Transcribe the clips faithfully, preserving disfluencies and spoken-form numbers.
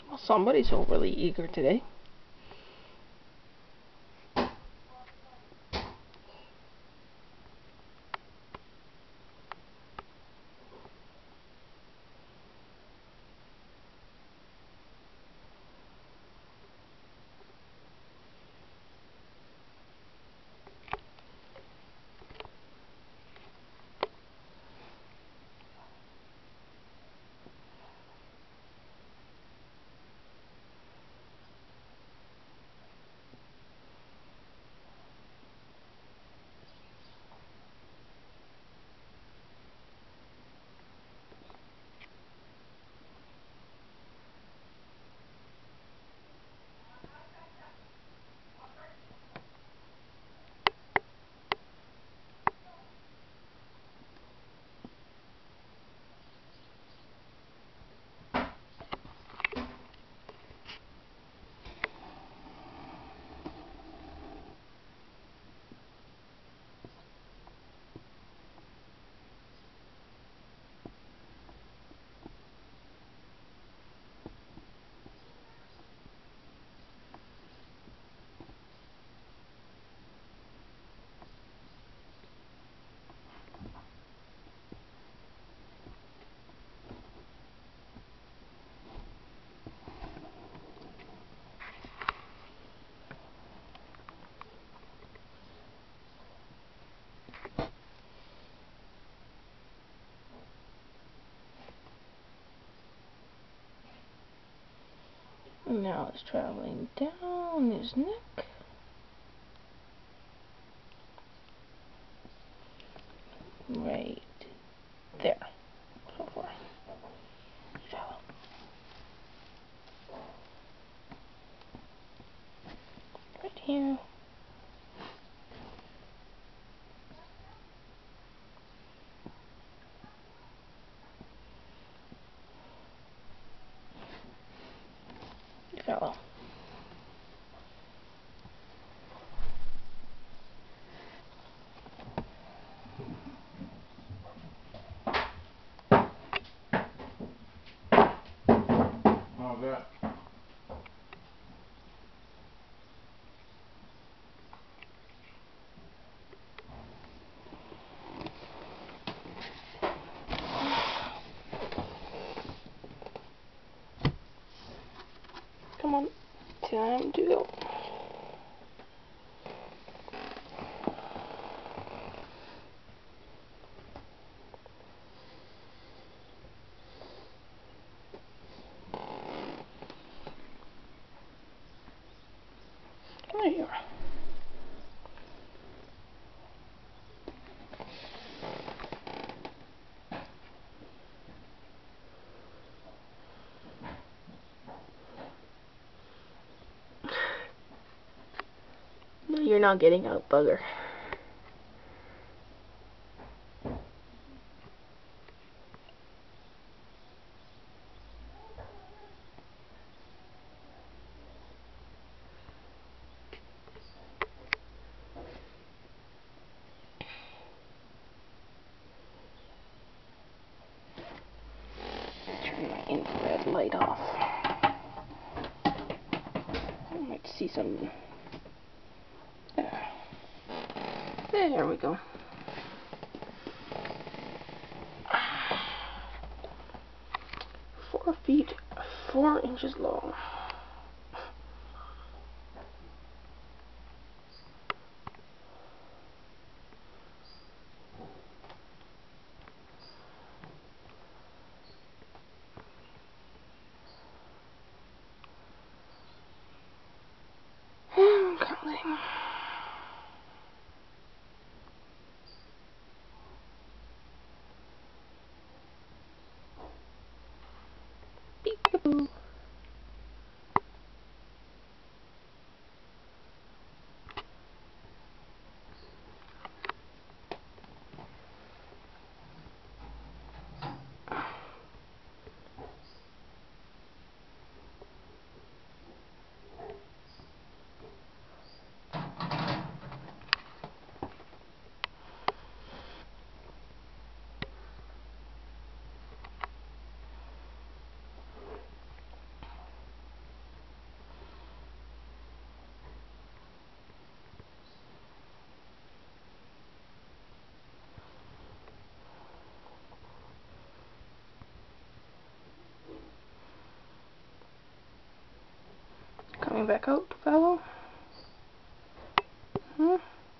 Well, somebody's overly eager today. Now it's traveling down his neck. Right there. So far. Valo. Right here. Valo. How's that? Come on. Time to go. There you are. No, you're not getting out, bugger. Turn my infrared light off. I might see some. There. There we go. Four feet, four inches long. I'm counting. Peekaboo. Coming back out, Valo? Hmm?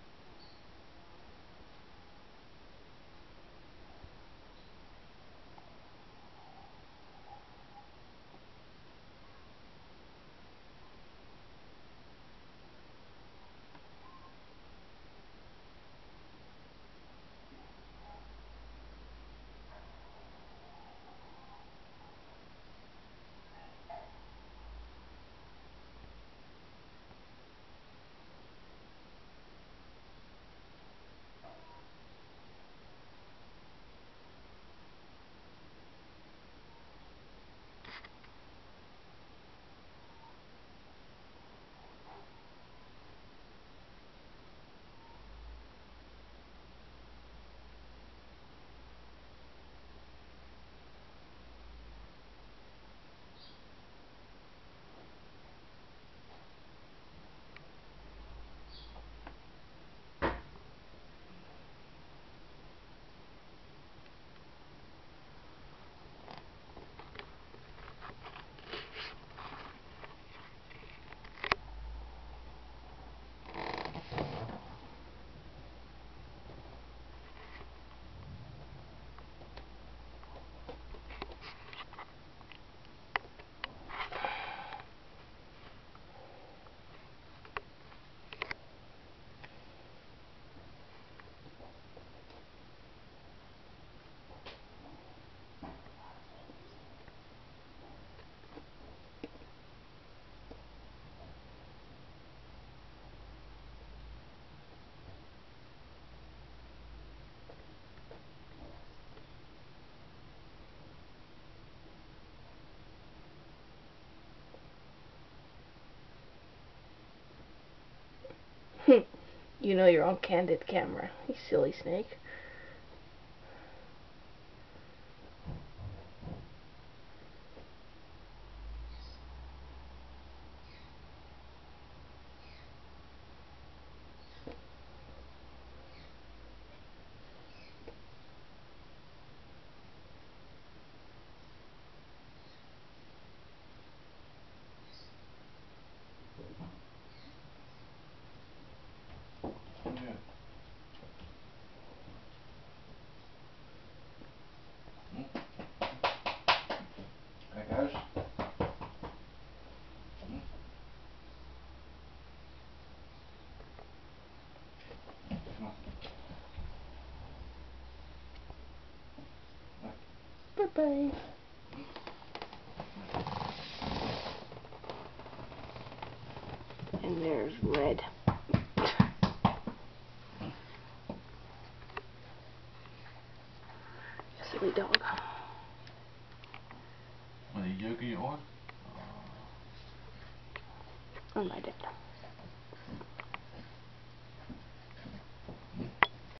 You know you're on candid camera, you silly snake. Yeah. Hm? Kijk uit. Hm? Nou. Bye bye. And there's red. Silly dog. Wat die jeuk in je oor? On my dad.